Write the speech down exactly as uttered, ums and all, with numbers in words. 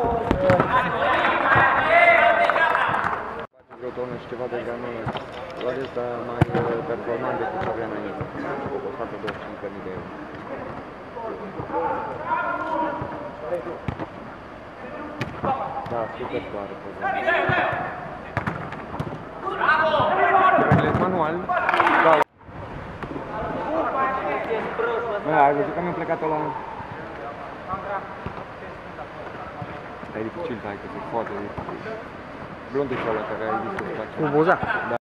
Vreo tonă și ceva de granulă. Luați, dar mai performant decât ce avea înainte. o sută douăzeci și cinci de mii de euro. Da, super clară. Bravo! Manual. Da. Bă, ai văzut că mi-a plecat-o la... E dificil, hai că se poate. Blondul ăla care ai zis că-ți place. Cu Boza? Da.